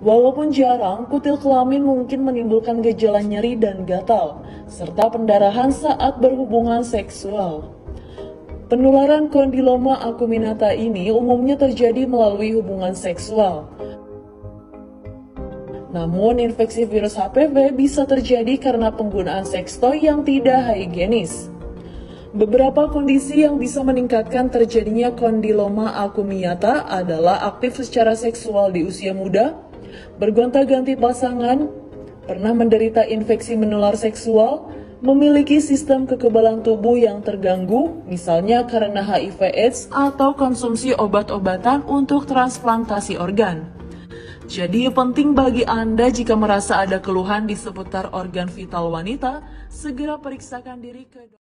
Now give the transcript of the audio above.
Walaupun jarang, kutil kelamin mungkin menimbulkan gejala nyeri dan gatal, serta pendarahan saat berhubungan seksual. Penularan kondiloma acuminata ini umumnya terjadi melalui hubungan seksual. Namun, infeksi virus HPV bisa terjadi karena penggunaan seks toy yang tidak higienis. Beberapa kondisi yang bisa meningkatkan terjadinya kondiloma acuminata adalah aktif secara seksual di usia muda, bergonta-ganti pasangan, pernah menderita infeksi menular seksual, memiliki sistem kekebalan tubuh yang terganggu, misalnya karena HIV/AIDS atau konsumsi obat-obatan untuk transplantasi organ. Jadi penting bagi Anda jika merasa ada keluhan di seputar organ vital wanita, segera periksakan diri ke dokter.